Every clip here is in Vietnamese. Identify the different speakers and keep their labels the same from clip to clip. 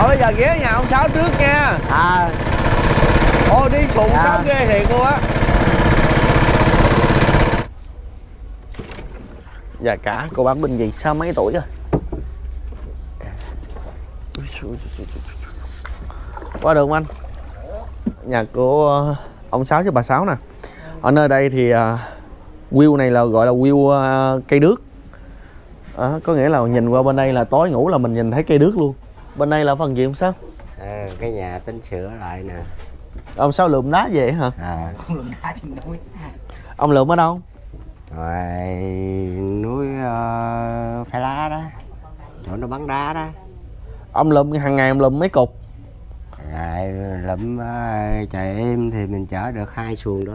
Speaker 1: Thôi bây giờ ghé nhà ông Sáu trước nha. Ôi đi xuồng Sáu ghê thiệt luôn á. Dạ cả cô bán bên gì sao mấy tuổi rồi? Qua được không anh? Nhà của ông Sáu với bà Sáu nè. Ở nơi đây thì view này là gọi là view cây đước. Có nghĩa là nhìn qua bên đây là tối ngủ là mình nhìn thấy cây đước luôn. Bên đây là phần gì ông Sáu?
Speaker 2: Cái nhà tính sửa lại nè.
Speaker 1: Ông Sáu lượm đá về hả?
Speaker 3: Con lượm đá trên núi.
Speaker 1: Ông lượm ở đâu?
Speaker 2: Rồi núi Pha Lá đó, chỗ nó bắn đá đó.
Speaker 1: Ông lượm hàng ngày ông lượm mấy cục?
Speaker 2: Rồi lượm trời êm thì mình chở được 2 xuồng đó.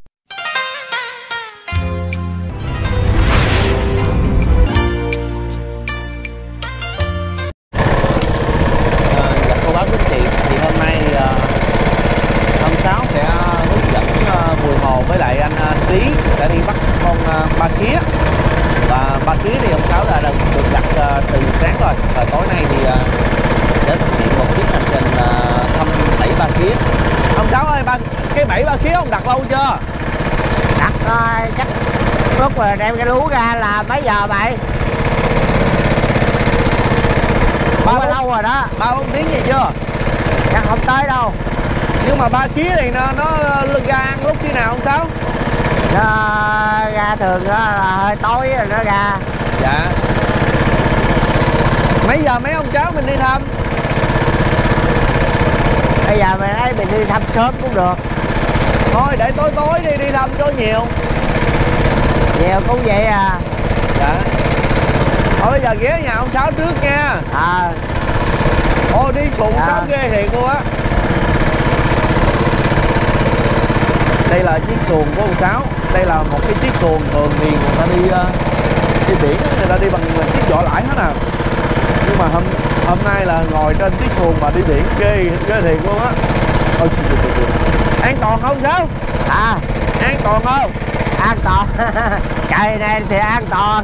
Speaker 1: Dạ cô bác quý chị, thì hôm nay ông Sáu sẽ hướng dẫn Bùi Hồ với lại anh Trí sẽ đi bắt con ba khía. Và ba khía thì ông Sáu đã được đặt từ sáng rồi. Và tối nay thì sẽ thực hiện một chuyến hành trình thăm bẫy ba khía. Ông Sáu ơi, cái bẫy ba khía ông đặt lâu chưa?
Speaker 2: Đặt chắc lúc mà đem cái lú ra là mấy giờ vậy? Ba lâu rồi đó.
Speaker 1: 3-4 tiếng gì chưa?
Speaker 2: Chắc không tới đâu.
Speaker 1: Nhưng mà ba khía thì nó ra ăn lúc khi nào ông Sáu?
Speaker 2: Nó ra thường đó là hơi tối rồi nó ra.
Speaker 1: Dạ. Mấy giờ mấy ông cháu mình đi thăm?
Speaker 2: Bây giờ mình thấy mình đi thăm sớm cũng được.
Speaker 1: Thôi để tối tối đi thăm cho nhiều.
Speaker 2: Nhiều cũng vậy à.
Speaker 1: Dạ. Thôi bây giờ ghé nhà ông Sáu trước nha. Ôi đi xuồng Sáu ghê thiệt luôn á. Đây là chiếc xuồng của ông Sáu. Đây là một cái chiếc xuồng thường thì người ta đi biển, người ta đi bằng chiếc vỏ lãi hết à. Nhưng mà hôm nay là ngồi trên chiếc xuồng mà đi biển ghê thiệt luôn á. Ôi an toàn không Sáu? An toàn không?
Speaker 2: An toàn. Trời này thì an toàn.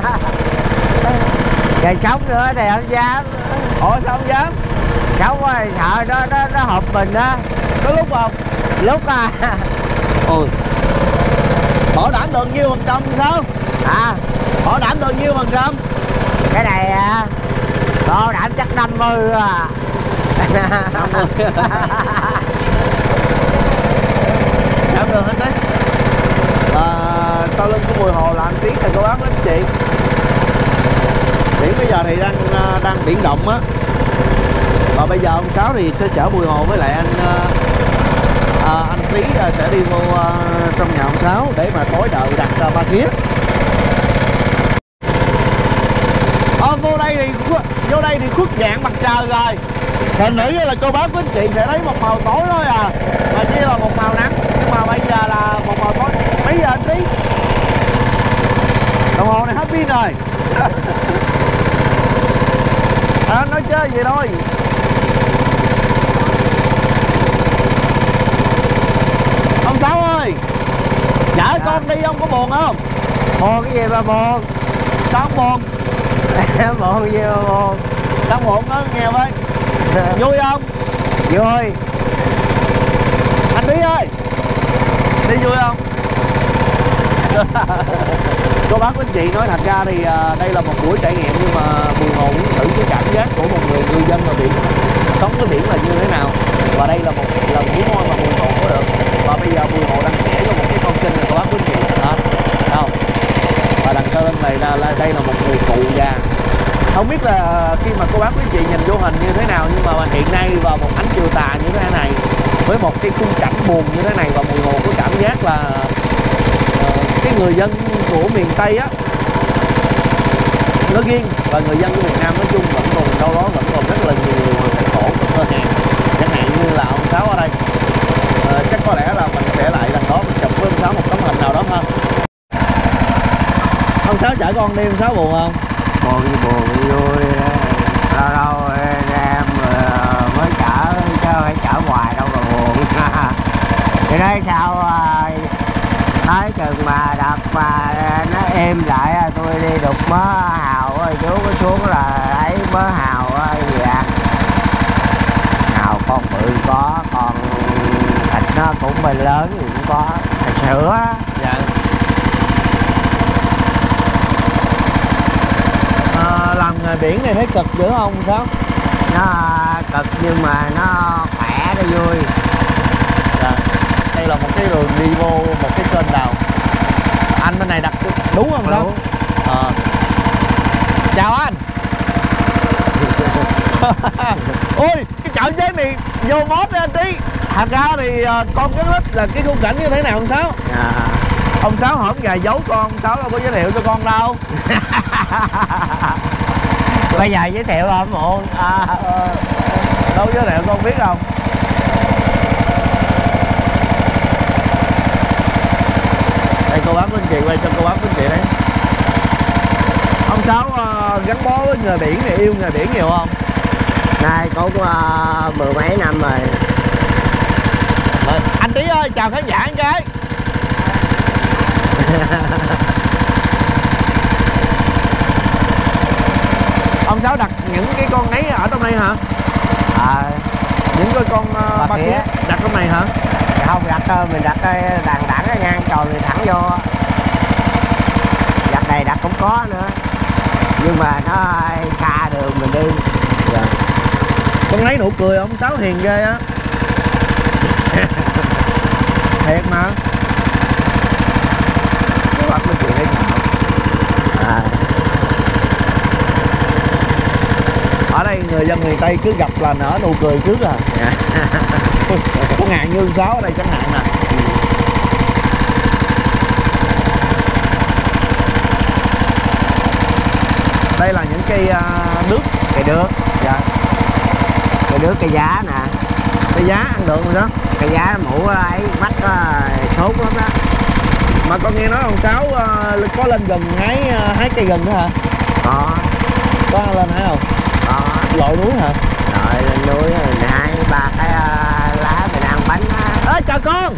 Speaker 2: Trời sống nữa thì không dám.
Speaker 1: Ủa sao không dám?
Speaker 2: Sống rồi sợ nó hụt mình á.
Speaker 1: Có lúc không?
Speaker 2: Lúc à.
Speaker 1: Ôi. Bảo đảm được nhiêu % sao? Bảo đảm được nhiêu %?
Speaker 2: Cái này bảo đảm chắc 50 à.
Speaker 1: 50. Đảm được hết đấy. Và sau lưng của Bùi Hồ là anh Tiến và cô bác anh chị. Biển bây giờ thì đang biển động á. Và bây giờ ông Sáu thì sẽ chở Bùi Hồ với lại anh Trí sẽ đi vô trong nhà ông Sáu để mà tối đợi đặt ba khía. Vô đây thì khuất dạng mặt trời rồi. Hình nữ là cô bác với anh chị sẽ thấy một màu tối thôi à. Mà chỉ là một màu nắng. Nhưng mà bây giờ là một màu tối. Mấy giờ anh Trí? Đồng hồ này hết pin rồi. Anh nói chơi vậy thôi. Ông Sáu ơi, chở con đi ông có buồn không?
Speaker 2: Buồn cái gì mà buồn?
Speaker 1: Sao không buồn?
Speaker 2: Buồn gì mà buồn?
Speaker 1: Sao buồn đó nghe với. Vui không?
Speaker 2: Vui.
Speaker 1: Anh Bí ơi, đi vui không? Cô bác quý anh chị nói thật ra thì đây là một buổi trải nghiệm, nhưng mà Bùi Hồ muốn thử cái cảm giác của một người ngư dân ở biển, sống cái biển là như thế nào. Và đây là một lần hiếm hoi mà Bùi Hồ có được. Và bây giờ Bùi Hồ đang vẽ cho một cái con kênh này cô bác quý anh chị đó, không? Và đằng sau lưng này là đây là một người cụ già. Không biết là khi mà cô bác quý anh chị nhìn vô hình như thế nào, nhưng mà hiện nay vào một ánh chiều tà như thế này với một cái khung cảnh buồn như thế này, và Bùi Hồ có cảm giác là cái người dân của miền Tây á nói riêng và người dân của miền Nam nói chung vẫn còn đâu đó vẫn còn rất là nhiều cảnh khổ cơ hàng, chẳng hạn như là ông Sáu ở đây. Chắc có lẽ là mình sẽ lại lần đó mình chụp với ông Sáu một tấm hình nào đó hơn. Ông Sáu chở con đi, ông Sáu buồn không?
Speaker 2: Buồn vui. Đâu em mới chở chứ phải chở hoài đâu mà buồn. Thì đấy sao tới chừng mà đập mà nó êm lại tôi đi đục mớ hào chú có xuống là lấy mớ hào về ăn. Mình lớn thì cũng có trà sữa.
Speaker 1: Dạ. Làm nghề biển này thấy cực dữ không sao?
Speaker 2: Nó cực nhưng mà nó khỏe, nó vui.
Speaker 1: Dạ. Đây là một cái đường đi vô một cái kênh đào. Anh bên này đặt đúng không sao? Chào anh. Ôi cái chợ chế này vô mốt đi anh tí. Thật ra thì con cái lít là cái khung cảnh như thế nào ông Sáu? Ông Sáu hổm gà giấu con, ông Sáu đâu có giới thiệu cho con đâu.
Speaker 2: Bây giờ giới thiệu không muộn.
Speaker 1: Đâu giới thiệu con biết không? Đây cô bác của anh chị, quay cho cô bác của anh chị đấy. Ông Sáu gắn bó với nghề biển này, yêu nghề biển nhiều không?
Speaker 2: Nay cũng mười mấy năm rồi.
Speaker 1: Anh Tí ơi, chào khán giả anh cái. Ông Sáu đặt những cái con ấy ở trong đây hả? Những cái con ba khía đặt trong này hả?
Speaker 2: Không đặt, mình đặt đằng đẳng ngang tròn thì thẳng vô. Đặt này đặt cũng có nữa, nhưng mà nó xa đường mình đi.
Speaker 1: Con lấy nụ cười ông Sáu hiền ghê á. Thiệt mà. Cái mặt nó cười thấy nào. Ở đây người dân miền Tây cứ gặp là nở nụ cười trước à. Có ngàn như ông Sáu ở đây chẳng hạn nè. Đây là những cây nước.
Speaker 2: Cây nước.
Speaker 1: Dạ.
Speaker 2: Cây nước, cây giá nè.
Speaker 1: Cây giá ăn được rồi sao?
Speaker 2: Cây giá mũ ấy bắt sốt lắm đó.
Speaker 1: Mà con nghe nói ông Sáu có lên gừng hái cây gừng nữa hả? Có lên hái không?
Speaker 2: Có.
Speaker 1: Lội núi hả?
Speaker 2: Rồi lên núi mình hái 3 cái lá mình ăn bánh á.
Speaker 1: Ê chào con.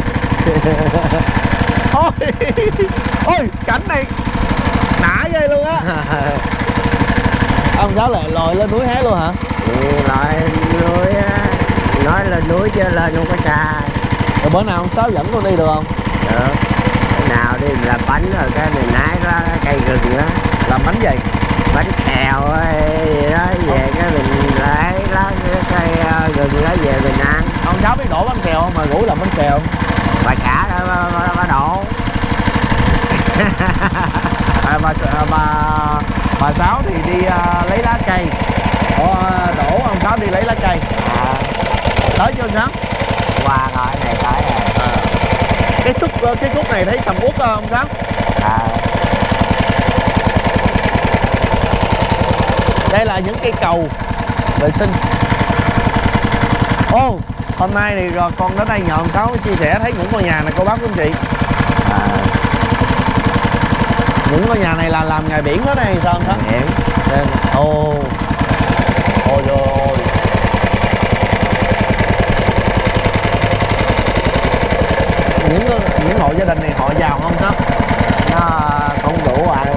Speaker 1: Ôi cảnh này đã ghê luôn á. Ông Sáu lại lội lên núi hái luôn hả?
Speaker 2: Lội núi á. Nói lên núi chứ lên không có xa.
Speaker 1: Rồi bữa nào ông Sáu dẫn con đi được không?
Speaker 2: Được. Cái nào đi làm bánh rồi cái mình hái cây gừng đó.
Speaker 1: Làm bánh gì?
Speaker 2: Bánh xèo ấy đó, về cái mình lấy lá cây gừng đó về mình ăn.
Speaker 1: Ông Sáu biết đổ bánh xèo không mà rủ làm bánh xèo?
Speaker 2: Bà xã đó bà đổ.
Speaker 1: Bà Sáu thì đi lấy lá cây. Đổ ông Sáu đi lấy lá cây. Tới chưa ông Sáu?
Speaker 2: Qua rồi này tới rồi.
Speaker 1: Cái khúc này thấy sầm uất không ông Sáu? Đây là những cây cầu vệ sinh. Hôm nay thì con đến đây nhờ ông Sáu chia sẻ thấy những ngôi nhà này cô bác của anh chị. Những ngôi nhà này là làm nghề biển hết hay sao ông Sáu?
Speaker 2: Biển.
Speaker 1: Ôi những hộ gia đình này họ giàu không Sáu?
Speaker 2: Nó cũng đủ ăn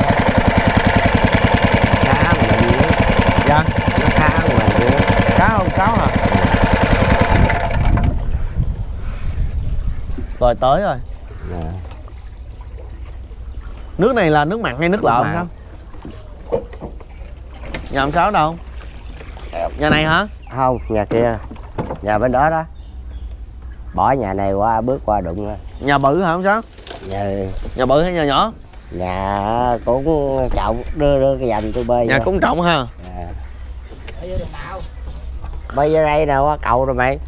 Speaker 2: cá mình.
Speaker 1: Dạ.
Speaker 2: Nó khá mình.
Speaker 1: Cá không Sáu hả? Rồi tới rồi. Nước này là nước mặn hay nước lợ không Sáu? Nhà ông Sáu đâu? Nhà này hả?
Speaker 2: Không, nhà kia. Nhà bên đó đó. Bỏ nhà này qua, bước qua đụng rồi.
Speaker 1: Nhà bự hả ông Sáu?
Speaker 2: Nhà
Speaker 1: bự hay nhà nhỏ?
Speaker 2: Nhà cũng trọng, đưa cái dành tôi bơi.
Speaker 1: Nhà cũng trọng ha.
Speaker 2: Bơi vô đây nè, qua cầu rồi mày.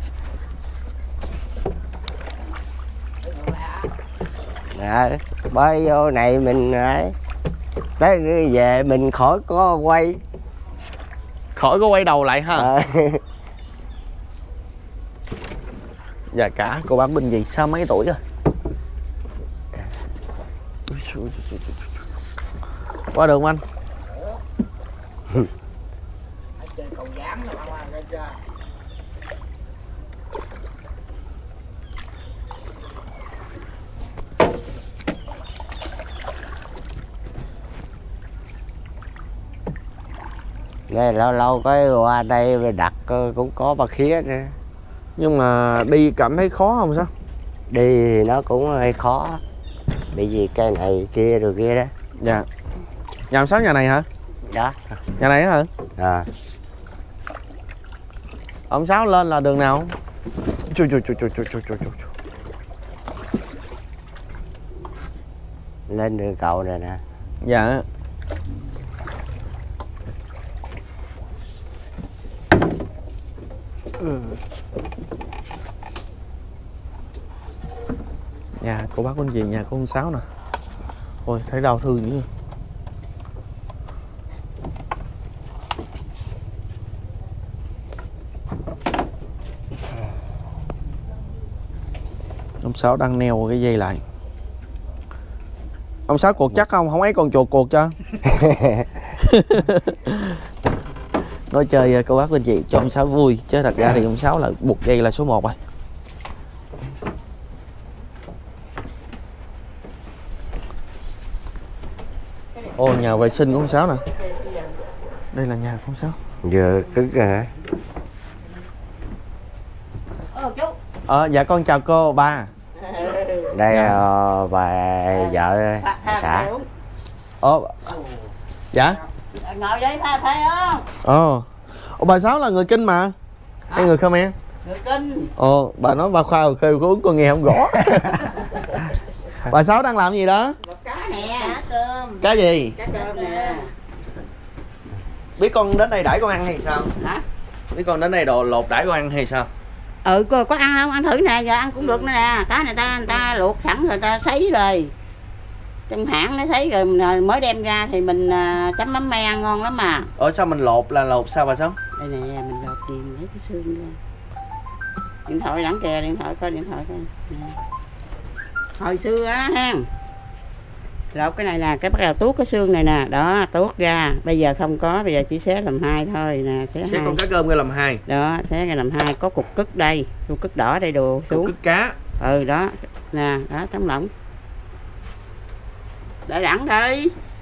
Speaker 2: Bơi vô này mình ấy. Tới về mình khỏi có quay.
Speaker 1: Khỏi có quay đầu lại ha. Dạ cả cô bác Bình gì sao mấy tuổi rồi? Qua đường anh.
Speaker 2: Đây lâu lâu có qua đây đặt cũng có ba khía nữa.
Speaker 1: Nhưng mà đi cảm thấy khó không sao?
Speaker 2: Đi thì nó cũng hơi khó, bị gì cây này kia rồi kia đó.
Speaker 1: Dạ. Nhà ông Sáu nhà này hả?
Speaker 2: Đó.
Speaker 1: Nhà này hả?
Speaker 2: À.
Speaker 1: Ông Sáu lên là đường nào? Chui.
Speaker 2: Lên đường cầu này nè.
Speaker 1: Dạ. Nhà cô bác anh chị, nhà của ông Sáu nè. Ôi thấy đau thương dữ. Ông Sáu đang neo cái dây lại. Ông Sáu cột chắc không? Không ấy con chuột cột cho. Nói chơi cô bác anh chị cho ông Sáu vui, chứ thật ra thì ông Sáu là buộc dây là số 1 rồi. Ồ, nhà vệ sinh của ông Sáu nè. Đây là nhà của ông Sáu.
Speaker 2: Vừa cứng rồi hả?
Speaker 1: Dạ con chào cô ba.
Speaker 2: Đây bà vợ xã.
Speaker 1: Dạ.
Speaker 4: Ngồi đây pha phê không?
Speaker 1: Bà Sáu là người Kinh mà. Hay người Khmer?
Speaker 4: Người Kinh.
Speaker 1: Bà nói bà khoa khêu uống con nghe không rõ. Bà Sáu đang làm gì đó?
Speaker 4: Cá nè. Cá cơm.
Speaker 1: Cá gì?
Speaker 4: Cá cơm nè.
Speaker 1: Biết con đến đây đãi con ăn hay sao?
Speaker 4: Hả?
Speaker 1: Biết con đến đây đồ lột đãi con ăn hay sao?
Speaker 4: Cô có ăn không? Ăn thử nè, giờ ăn cũng được nữa nè. Cá này người ta luộc sẵn rồi người ta sấy rồi. Trong hãng nó sấy rồi mình mới đem ra thì mình chấm mắm me ăn ngon lắm mà.
Speaker 1: Sao mình lột là lột sao bà Sáu?
Speaker 4: Đây nè, mình lột gì lấy cái xương ra. Điện thoại đẳng kìa, điện thoại coi. Nè. Hồi xưa á ha. Lột cái này nè, cái bắt đầu tuốt cái xương này nè, đó, tuốt ra. Bây giờ không có, bây giờ chỉ xé làm 2 thôi nè, xé
Speaker 1: con cá cơm ra làm 2.
Speaker 4: Đó, xé ra làm 2, có cục cứt đây, cục cứt đỏ đây đồ xuống.
Speaker 1: Cục cứt cá.
Speaker 4: Đó, nè, đó trống lỏng. Để đẳng đi.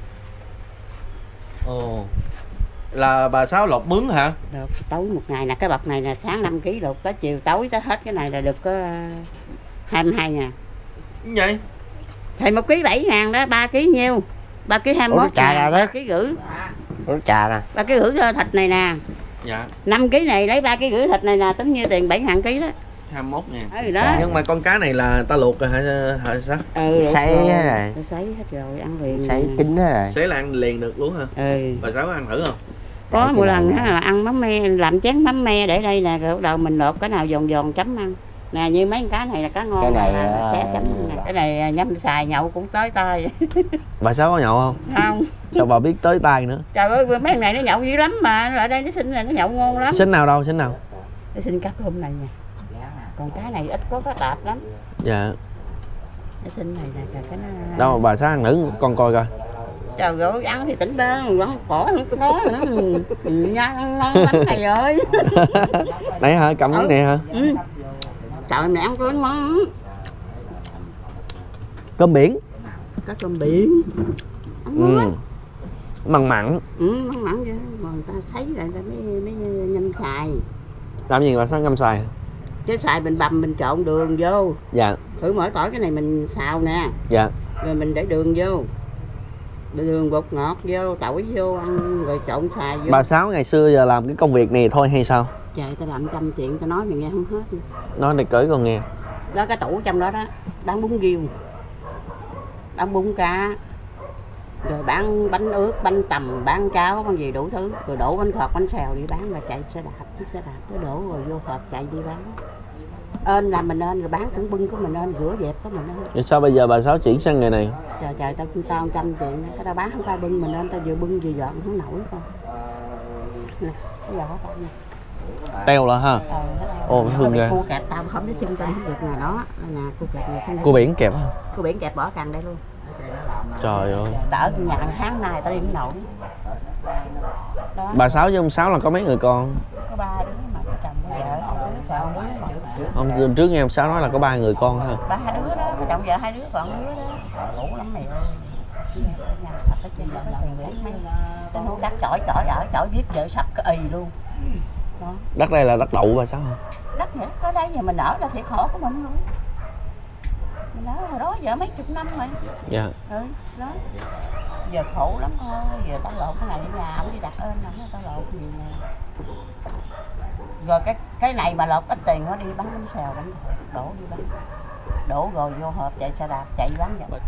Speaker 1: Là bà Sáu lột mướn hả?
Speaker 4: Được, tối một ngày nè, cái bọc này là sáng 5 kg lột tới chiều tối tới hết cái này là được có 22 ngàn.
Speaker 1: Như vậy?
Speaker 4: Thì 1 kg 7 ngàn đó, 3 kg nhiêu? 3 kg 21 ngàn, 3 kg rưỡi.
Speaker 2: Uống trà nè.
Speaker 4: 3 kg rưỡi thịt này nè.
Speaker 1: Dạ.
Speaker 4: 5 kg này lấy 3 kg rưỡi thịt này nè, tính nhiêu tiền 7 ngàn kg đó.
Speaker 1: 21 ngàn.
Speaker 4: Đó.
Speaker 1: Nhưng mà con cá này là ta luộc rồi hả sao?
Speaker 2: Sấy rồi.
Speaker 4: Sấy hết rồi, ăn liền.
Speaker 2: Sấy chín hết rồi.
Speaker 1: Sấy là ăn liền được luôn hả? Bà Sáu ăn thử không?
Speaker 4: Có một lần là ăn mắm me, làm chén mắm me để đây nè, rồi bắt đầu mình lột cái nào giòn giòn chấm ăn. Nè như mấy con cá này là cá ngon.
Speaker 2: Cái này
Speaker 4: sẽ chấm nè. Cái này nhâm xài nhậu cũng tới tay.
Speaker 1: Bà Sáu có nhậu không?
Speaker 4: Không.
Speaker 1: Sao bà biết tới tay nữa?
Speaker 4: Trời ơi, mấy con này nó nhậu dữ lắm mà, ở đây nó xin là nó nhậu ngon lắm.
Speaker 1: Xin nào đâu, xin nào?
Speaker 4: Nó xin cá tôm này nè. Còn cá này ít có cá tạp lắm.
Speaker 1: Dạ.
Speaker 4: Nó xin này nè, cái nó.
Speaker 1: Đâu bà Sáu ăn thử con coi coi.
Speaker 4: Trời ơi, ăn thì tỉnh bơ, vẫn cỏ không có ngon lắm thầy ơi.
Speaker 1: Nãy hả, cầm cái này hả?
Speaker 4: Trời mẹ ăn cơm ngon.
Speaker 1: Cơm biển.
Speaker 4: Cá cơm biển. Ăn ngon lắm.
Speaker 1: Mặn mặn.
Speaker 4: Mặn mặn vậy, mà người ta sấy rồi người ta mới nhâm xài.
Speaker 1: Làm gì bà Sáu ngâm xài?
Speaker 4: Chứ xài mình bằm mình trộn đường vô.
Speaker 1: Dạ.
Speaker 4: Thử mỗi tỏi cái này mình xào nè.
Speaker 1: Dạ.
Speaker 4: Rồi mình để đường vô. Đường bột ngọt vô, tỏi vô ăn rồi trộn xài vô.
Speaker 1: Bà Sáu ngày xưa giờ làm cái công việc này thôi hay sao?
Speaker 4: Trời, tao làm trăm chuyện tao nói mày nghe không hết.
Speaker 1: Nói để cởi con nghe.
Speaker 4: Đó cái tủ trong đó đó, bán bún riêu, bán bún cá, rồi bán bánh ướt, bánh tằm, bán cháo, bán gì đủ thứ, rồi đổ bánh khọt, bánh xèo đi bán, rồi chạy xe đạp, chiếc xe đạp nó đổ rồi vô hộp chạy đi bán. Ên là mình ên, rồi bán cũng bưng của mình ên, rửa dẹp của mình ên.
Speaker 1: Vậy sao bây giờ bà Sáu chuyển sang nghề này?
Speaker 4: Trời tao trăm chuyện, tao bán không phải bưng mình ên, tao vừa bưng vừa dọn không nổi không. Nè, cái giỏ tao nè.
Speaker 1: Teo là ha. Ồ, hương ghê.
Speaker 4: Cua kẹp tao không biết xưng tao không được nè, đó nè, cua kẹp này xưng.
Speaker 1: Cua biển kẹp hả?
Speaker 4: Cua biển kẹp bỏ càng đây luôn.
Speaker 1: Trời ơi.
Speaker 4: Đỡ nhà tháng nay tao đi không nổi. Đó.
Speaker 1: Bà Sáu với ông Sáu là có mấy người con?
Speaker 4: Có 3 đứa mà có chồng có vợ, chồng đứa mà.
Speaker 1: Ông trước nghe ông Sáu nói là có 3 người con hả?
Speaker 4: 3 đứa đó, có chồng vợ 2 đứa, còn đứa đó. Ngủ lắm mày ơi. Nhà sạch ở trên đó tiền lấy mấy. Tao nuôi cắt chỏi ở chỏi viết vợ sắp cái ì luôn. Đó.
Speaker 1: Đất đây là đất đậu bà Sáu hả?
Speaker 4: Đất vậy có đây giờ mình ở là thiệt khổ của mình thôi. Mình ở hồi đó giờ mấy chục năm rồi.
Speaker 1: Dạ.
Speaker 4: Ừ, đó. Giờ khổ lắm thôi, giờ tao lộn cái này ở nhà ông đi đặt ơn nè, tao lộn nhiều nè. Rồi cái này mà lột ít tiền nó đi bán bánh xèo đánh đổ đi bán. Đổ rồi vô hộp chạy xe đạp chạy bán vậy.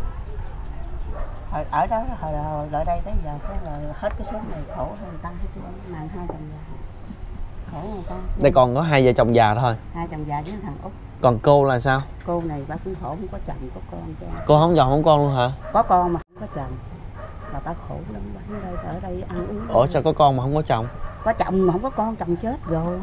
Speaker 4: Ở đó hồi lại đây tới giờ cái là hết cái số này khổ hơn người ta hết trơn, mà 2 chồng già. Khổ người ta.
Speaker 1: Đây còn có 2 vợ chồng già thôi.
Speaker 4: 2 chồng già với thằng Út.
Speaker 1: Còn cô là sao?
Speaker 4: Cô này bà cũng khổ, không có chồng có con chứ.
Speaker 1: Cô không chồng không con luôn hả?
Speaker 4: Có con mà không có chồng. Là bà khổ lắm, bà ở đây ăn uống.
Speaker 1: Ủa sao có con mà không có chồng?
Speaker 4: Có chồng mà không có con, chồng chết rồi.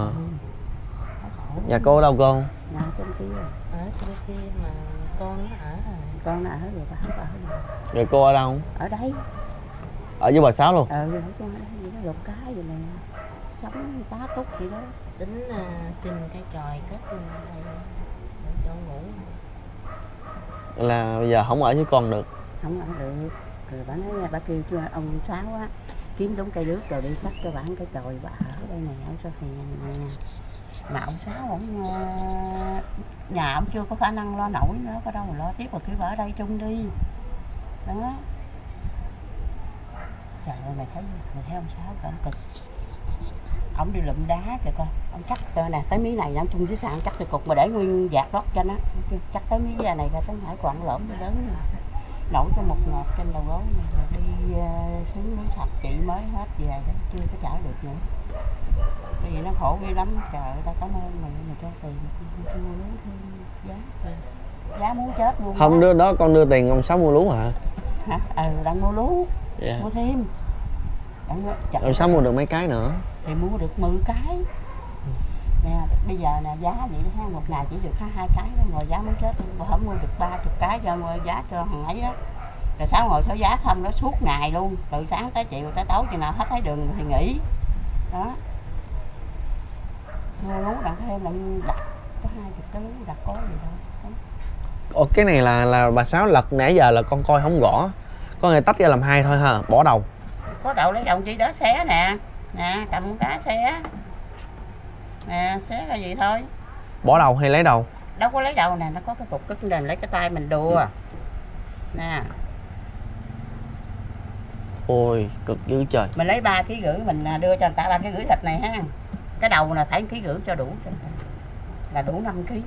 Speaker 1: Nhà cô ở đâu cô?
Speaker 4: Nhà trên kia.
Speaker 5: Ở trên kia mà con nó ở rồi.
Speaker 4: Con nó ở rồi, bà không ở rồi.
Speaker 1: Rồi cô ở đâu?
Speaker 4: Ở đây.
Speaker 1: Ở với bà Sáu luôn?
Speaker 4: Ở con ở đây, vậy đó, lột cái vậy nè. Sống tá túc gì đó.
Speaker 5: Tính xin cái chòi cất đây để cho ngủ.
Speaker 1: Là bây giờ không ở với con được?
Speaker 4: Không ở được. Rồi bà nói, bà kêu cho ông Sáu á kiếm đúng cây nước rồi đi cắt cho bà cái chòi bà ở đây nè, ở sau này nè. Mà ông Sáu ổng nhà ông chưa có khả năng lo nổi nữa, có đâu mà lo tiếp, mà kêu bà ở đây chung đi đó. Trời ơi mày thấy ông Sáu cả cực, ông đi lụm đá kìa con, ông cắt nè tới mí này nó chung dưới sàn cắt cái cục mà để nguyên vạt lót cho nó, cắt tới mí da này ra tới hải quặng lõm nó lớn nổi cho một ngọt trên đầu gối này, rồi đi xuống núi Sập chị mới hết về đó, chưa có trả được nữa. Bởi vì nó khổ ghê lắm, trời ơi ta cảm ơn mày cho tiền chưa lấy thêm giá muốn chết luôn.
Speaker 1: Không đưa đó con đưa tiền ông Sáu mua lúa hả?
Speaker 4: Hả? Đang mua lúa.
Speaker 1: Yeah.
Speaker 4: Mua thêm.
Speaker 1: Ông Sáu mua được mấy cái nữa?
Speaker 4: Thì mua được 10 cái. Nè, bây giờ nè giá vậy đó, một ngày chỉ được 2 cái đó, ngồi giá muốn chết luôn, không mua được 30 cái cho giá cho thằng ấy đó. Rồi Sáu ngồi số giá không đó suốt ngày luôn, từ sáng tới chiều tới tối chừng nào hết thấy đường thì nghỉ. Đó. Mua lúa đặng thêm là đặt có 20 cái lúa đặt có gì đâu.
Speaker 1: Ồ, cái này là bà Sáu lật nãy giờ là con coi không rõ. Có người tách ra làm 2 thôi ha, bỏ đầu.
Speaker 4: Có đầu lấy đầu chỉ đỡ xé nè. Nè, cầm cá xé. Nè, xé cái gì thôi.
Speaker 1: Bỏ đầu hay lấy đầu?
Speaker 4: Đâu có lấy đầu nè, nó có cái cục cứng nè, lấy cái tay mình đùa. Nè.
Speaker 1: Ôi, cực dữ trời.
Speaker 4: Mình lấy 3,5 kg mình đưa cho người ta 3,5 kg thịt này ha. Cái đầu là phải 1,5 kg cho đủ cho người ta. Là đủ 5 kg.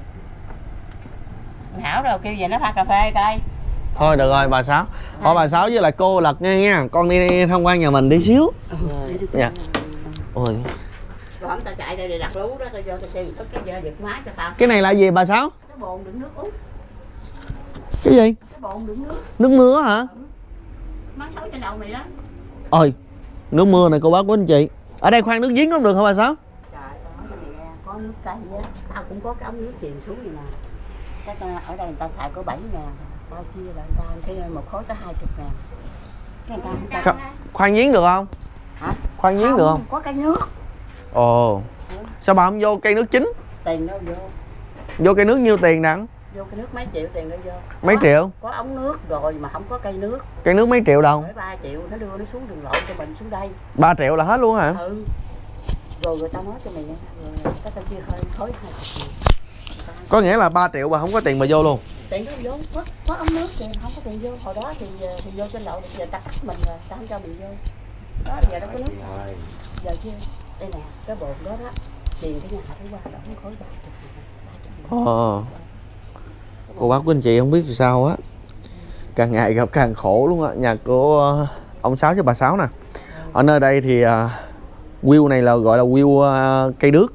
Speaker 4: Hảo rồi kêu về nó pha cà phê coi.
Speaker 1: Thôi được rồi bà Sáu. Thôi bà Sáu với lại cô lật nghe nha. Con đi tham quan nhà mình đi xíu. Dạ. Ôi.
Speaker 4: Rồi không tao chạy tao đi đặt lú đó, tao vô tao xem tức cái giờ giật máy cho tao.
Speaker 1: Cái này là gì bà Sáu?
Speaker 4: Cái bồn đựng nước uống.
Speaker 1: Cái gì?
Speaker 4: Cái bồn đựng nước.
Speaker 1: Nước mưa hả?
Speaker 4: Má xấu trên đầu mày đó.
Speaker 1: Ôi, nước mưa này cô bác của anh chị. Ở đây khoan nước giếng không được hả bà Sáu?
Speaker 4: Trời ơi, tao nói cho mày nghe, có nước cay á. Tao cũng có cái ống nước truyền xuống vậy nè. Cái ở đây người ta xài có 7.000, tao chia là người ta cái một khối có 20.000. Cái người ta
Speaker 1: Khoan giếng được không?
Speaker 4: hả?
Speaker 1: Khoan giếng được không?
Speaker 4: Có cây nước.
Speaker 1: Ồ. Sao bà không vô cây nước chính?
Speaker 4: Tiền đâu vô.
Speaker 1: Vô cây nước nhiêu tiền đặng?
Speaker 4: Vô cái nước mấy triệu tiền đâu vô.
Speaker 1: Mấy triệu?
Speaker 4: Có ống nước rồi mà không có cây nước.
Speaker 1: Cây nước mấy triệu đâu?
Speaker 4: 3 triệu nó đưa nó xuống đường lộ cho mình xuống đây.
Speaker 1: 3 triệu là hết luôn hả?
Speaker 4: Ừ. Rồi người ta nói cho mày nghe, rồi cái tao chia hơi khối 20.000.
Speaker 1: Có nghĩa là 3 triệu bà không có tiền bà vô luôn.
Speaker 4: Tiền đâu vô, có ống nước thì không có tiền vô. Hồi đó thì vô trên lộ, giờ ta cắt mình rồi, ta không cho mình vô. Đó, giờ đâu có nước. Giờ chưa, đây nè, cái bồn đó đó, tiền cái nhà phải qua đóng khối 30.000.
Speaker 1: Cô bác của anh chị không biết sao á, càng ngày gặp càng khổ luôn á. Nhà của ông Sáu với bà Sáu nè. Ở nơi đây thì view này là gọi là view cây đước.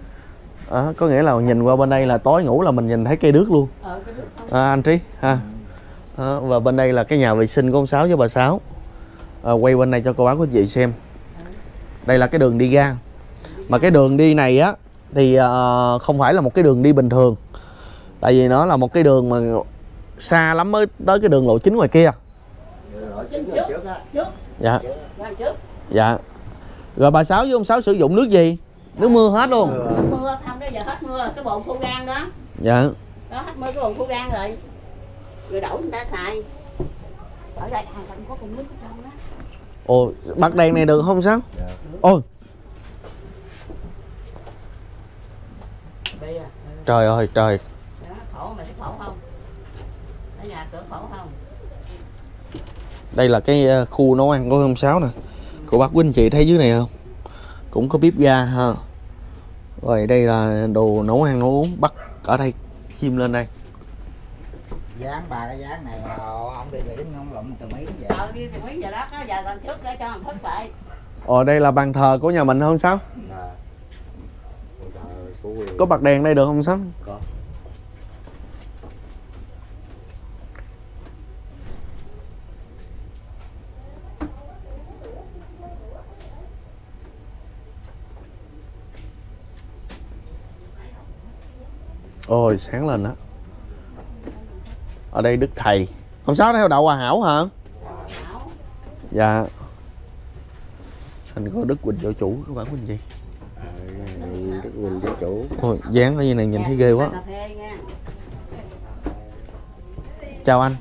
Speaker 1: Có nghĩa là nhìn qua bên đây là tối ngủ là mình nhìn thấy cây đước luôn. Anh Trí ha. Và bên đây là cái nhà vệ sinh của ông Sáu với bà Sáu. Quay bên này cho cô bác của anh chị xem. Đây là cái đường đi ra. Mà cái đường đi này á thì không phải là một cái đường đi bình thường. Tại vì nó là một cái đường mà xa lắm mới tới cái đường lộ chính ngoài kia. Dạ. Dạ. Rồi bà Sáu với ông Sáu sử dụng nước gì? Nước mưa hết luôn.
Speaker 4: Nước mưa không đó, giờ hết mưa cái bồn khô gan đó.
Speaker 1: Dạ.
Speaker 4: Đó hết mưa cái bồn khô gan rồi. Rồi đổ người ta xài. Ở đây không có con nước ở trong đó.
Speaker 1: Ồ, bật đèn này được không sao? Ôi.
Speaker 4: bia.
Speaker 1: Trời ơi trời.
Speaker 4: Đó, khổ mày thấy khổ không? Ở nhà cửa khổ không?
Speaker 1: Đây là cái khu nấu ăn của ông Sáu nè. Cô bác quý anh chị thấy dưới này không? Cũng có bếp ga ha. Rồi đây là đồ nấu ăn nấu uống, bắt ở đây chim lên đây.
Speaker 3: Dán ba cái dán này ông đi biển không lụm từ mấy giờ.
Speaker 4: Đi từ mấy giờ đó, có giờ gần trước để cho mình thức lại.
Speaker 1: Đây là bàn thờ của nhà mình không Sáu? Có bật đèn đây được không Sáu?
Speaker 2: Có.
Speaker 1: Ôi sáng lên đó. Ở đây Đức Thầy. Ông Sáu theo đậu Hòa Hảo hả? Dạ. Hình có Đức Quỳnh vô chủ các bạn Quỳnh gì?
Speaker 2: Đức Quỳnh vô chủ.
Speaker 1: Ôi dán ở như này nhìn thấy ghê quá. Chào anh.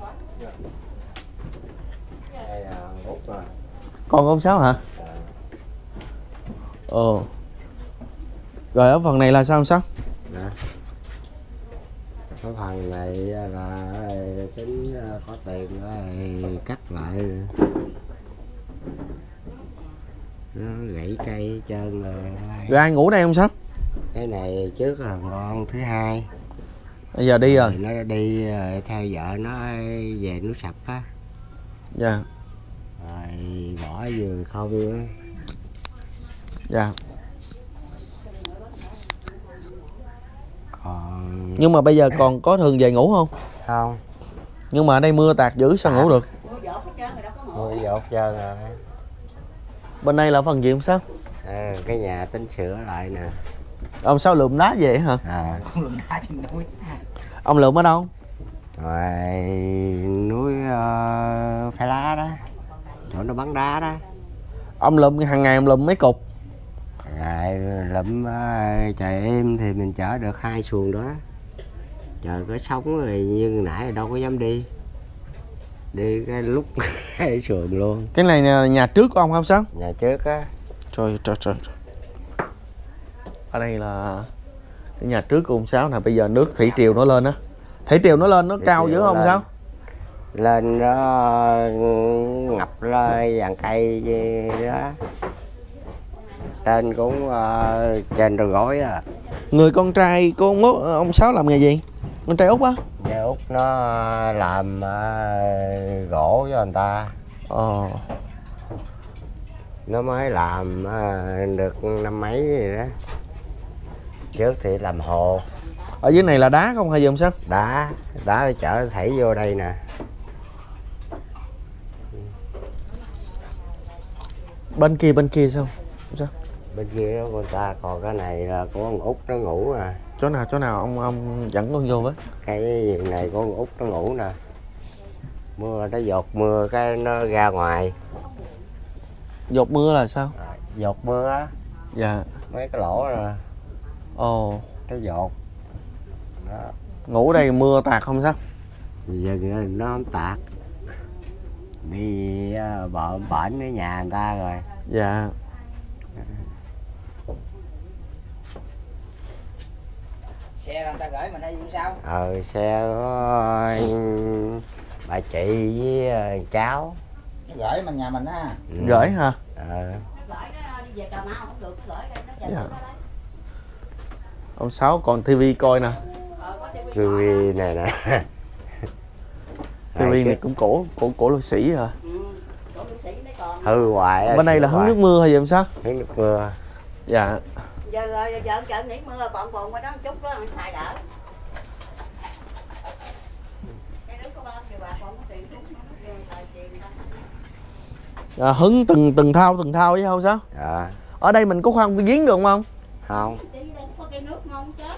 Speaker 2: Đây là Út rồi.
Speaker 1: Con ông Sáu hả? Rồi ở phần này là sao ông Sáu?
Speaker 2: Đó. Cái phần này là tính có tiền rồi cắt lại. Nó gãy cây hết trơn rồi.
Speaker 1: Rồi ai ngủ đây ông Sáu?
Speaker 2: Cái này trước là con thứ hai.
Speaker 1: Bây giờ đi rồi.
Speaker 2: Nó đi theo vợ nó về núi Sập á.
Speaker 1: Dạ.
Speaker 2: Rồi bỏ giường không á.
Speaker 1: Dạ.
Speaker 2: Còn
Speaker 1: Nhưng mà bây giờ còn có thường về ngủ không?
Speaker 2: không,
Speaker 1: Nhưng mà ở đây mưa tạt dữ sao ngủ được?
Speaker 2: mưa dột trơn rồi.
Speaker 1: Bên đây là phần gì ông Sáu?
Speaker 2: Cái nhà tính sửa lại nè.
Speaker 1: Ông Sáu lượm đá về hả?
Speaker 3: Con lùm đá trên núi.
Speaker 1: Ông lượm ở đâu?
Speaker 2: Rồi núi Phái Lá đó, chỗ nó bắn đá đó.
Speaker 1: Ông lượm hàng ngày ông lượm mấy cục?
Speaker 2: Rồi lụm trời êm thì mình chở được 2 xuồng đó. Trời có sóng rồi như nãy đâu có dám đi. Đi cái lúc 2 xuồng luôn.
Speaker 1: Cái này là nhà trước của ông không Sáu?
Speaker 2: Nhà trước á.
Speaker 1: Trời. Ở đây là cái nhà trước của ông Sáu nè. Bây giờ nước thủy triều nó lên á. Thủy triều nó lên nó
Speaker 2: Thủy
Speaker 1: cao
Speaker 2: triều
Speaker 1: dữ không
Speaker 2: lên.
Speaker 1: Sáu?
Speaker 2: Lên nó ngập lên dàn cây đó. Trên cũng trên đầu gối à.
Speaker 1: Người con trai của ông Sáu làm nghề gì? Con trai Út á?
Speaker 2: Nhà Út nó làm gỗ cho người ta. Nó mới làm được năm mấy gì đó. Trước thì làm hồ.
Speaker 1: Ở dưới này là đá không hay gì ông Sáu?
Speaker 2: Đá thì chở thảy vô đây nè.
Speaker 1: Bên kia sao? Sao?
Speaker 2: Bên kia đó con ta, còn cái này là của con Út nó ngủ nè.
Speaker 1: Chỗ nào ông dẫn con vô với?
Speaker 2: Cái giường này của con Út nó ngủ nè. Mưa nó dột mưa cái nó ra ngoài.
Speaker 1: Dột mưa là sao?
Speaker 2: Dột mưa á.
Speaker 1: Dạ.
Speaker 2: Mấy cái lỗ nè.
Speaker 1: Nó
Speaker 2: dột đó.
Speaker 1: Ngủ đây mưa tạt không sao?
Speaker 2: Giờ nó không tạt. Đi bợm bển ở nhà người ta rồi.
Speaker 1: Dạ.
Speaker 3: Xe người ta gửi mình hay sao?
Speaker 2: Xe có bà chị với cháu.
Speaker 3: Nó gửi mình nhà mình á.
Speaker 1: Gửi hả? Dạ. Ông Sáu còn tivi coi nè.
Speaker 2: Tivi này nè.
Speaker 1: Tivi này cũng cổ lô sĩ à.
Speaker 2: Hư hoài.
Speaker 1: Bên đây là hứng nước mưa hay gì ông Sáu?
Speaker 2: Hứng nước mưa.
Speaker 1: Dạ.
Speaker 4: Giờ chợ nghỉ mưa còn buồn qua đó một chút đó xài đỡ. Cái đứa có 30 bạc còn có tiền chút nữa xài tiền.
Speaker 1: Hứng từng thao chứ không sao?
Speaker 2: Dạ.
Speaker 1: Ở đây mình có khoan cái giếng được không?
Speaker 2: Không.
Speaker 4: Có cây nước ngon chết.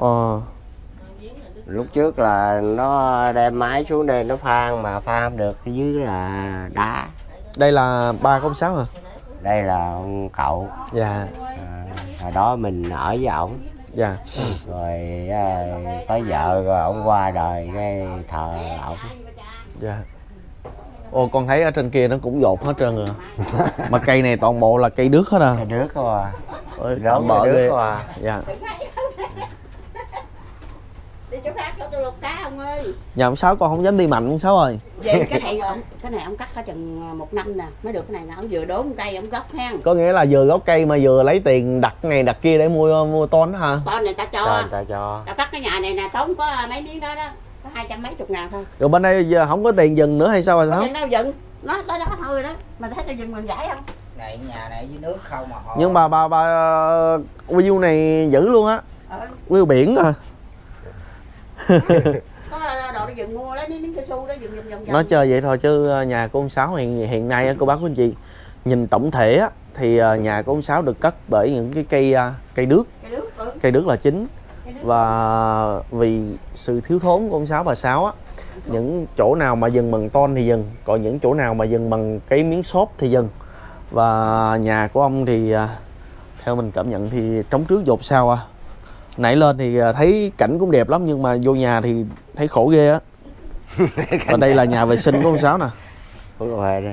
Speaker 2: Lúc trước là nó đem máy xuống đây nó phan mà phan không được, cái dưới là đá.
Speaker 1: Đây là ba con Sáu hả?
Speaker 2: Đây là ông cậu.
Speaker 1: Dạ.
Speaker 2: Hồi đó mình ở với ổng.
Speaker 1: Dạ.
Speaker 2: Rồi có vợ rồi ổng qua đời cái thờ ổng.
Speaker 1: Dạ. Con thấy ở trên kia nó cũng dột hết trơn rồi. Mà cây này toàn bộ là cây đước hết à.
Speaker 2: Cây đước không à.
Speaker 1: Tạm bợ ghê.
Speaker 2: À.
Speaker 1: Dạ.
Speaker 4: Đi chỗ khác cho tôi luộc cá ông ơi.
Speaker 1: Nhà ông Sáu con không dám đi mạnh ông Sáu ơi.
Speaker 4: Vậy cái này ông cắt cả chừng 1 năm nè mới được cái này nè, ông vừa đốn cây ông gốc hen.
Speaker 1: Có nghĩa là vừa gốc cây mà vừa lấy tiền đặt này đặt kia để mua ton đó hả?
Speaker 4: Ton này ta cho.
Speaker 2: ta cho.
Speaker 4: Tao cắt cái nhà này nè, tốn có mấy miếng đó đó, có 200 mấy chục ngàn thôi.
Speaker 1: Rồi bên đây giờ không có tiền dừng nữa hay sao rồi Sáu?
Speaker 4: Đâu dừng, nó tới đó thôi đó. Mà thấy tao dừng mình giải không?
Speaker 3: Này nhà này dưới nước không mà họ.
Speaker 1: Nhưng mà bà view này dữ luôn á. View biển à.
Speaker 4: Có đồ để dừng mua lấy miếng cao su đó dừng vòng.
Speaker 1: Nói chơi vậy thôi chứ nhà của ông Sáu hiện nay á, cô bác quý anh chị nhìn tổng thể á, thì nhà của ông Sáu được cất bởi những cái cây đước. Cây đước là chính. Và vì sự thiếu thốn của ông Sáu bà Sáu á, những chỗ nào mà dừng bằng ton thì dừng, còn những chỗ nào mà dừng bằng cái miếng xốp thì dừng. Và nhà của ông thì theo mình cảm nhận thì trống trước dột sau à. Nãy lên thì thấy cảnh cũng đẹp lắm nhưng mà vô nhà thì thấy khổ ghê á. Và đây là nhà vệ sinh của ông Sáu nè.
Speaker 2: Uống cà phê đi.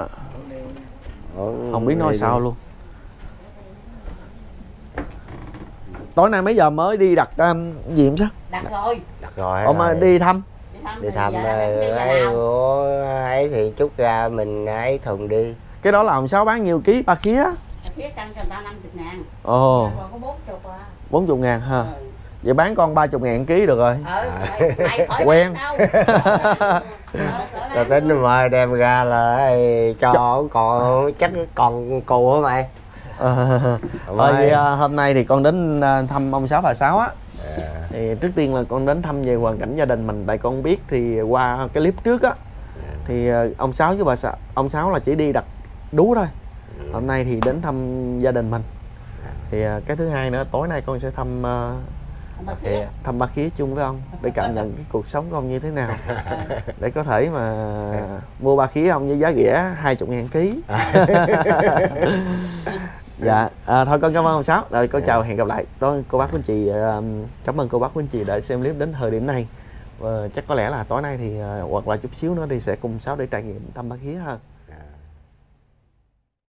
Speaker 1: Không biết nói sao luôn. Tối nay mấy giờ mới đi đặt gì không Sáu?
Speaker 4: Đặt rồi.
Speaker 2: Đặt rồi.
Speaker 1: Ông đi thăm.
Speaker 2: Đi thăm ấy thì chút ra mình ấy thường đi.
Speaker 1: Cái đó là ông Sáu bán nhiêu ký ba khía?
Speaker 4: Khía cân cho người ta 50 ngàn.
Speaker 1: Ồ.
Speaker 4: Còn có 40 à.
Speaker 1: 40 ngàn ha. Vậy bán con 30 ngàn ký được rồi.
Speaker 4: Mày khỏi
Speaker 1: quen.
Speaker 2: Rồi tính mời đem ra là cho còn chắc còn cù hả mày?
Speaker 1: Vậy hôm nay thì con đến thăm ông Sáu bà Sáu á. Thì trước tiên là con đến thăm về hoàn cảnh gia đình mình, tại con biết thì qua cái clip trước á thì ông Sáu với bà Sáu, ông Sáu là chỉ đi đặt đú thôi. Hôm nay thì đến thăm gia đình mình. Thì cái thứ hai nữa, tối nay con sẽ thăm ba khía chung với ông để cảm nhận cái cuộc sống của ông như thế nào, để có thể mà mua ba khía ông với giá rẻ 20 ngàn ký. Dạ thôi con cảm ơn ông Sáu. Rồi con chào, hẹn gặp lại. Cô bác quý anh chị, cảm ơn cô bác quý anh chị đã xem clip đến thời điểm này. Chắc có lẽ là tối nay thì hoặc là chút xíu nữa thì sẽ cùng Sáu để trải nghiệm thăm ba khía ha.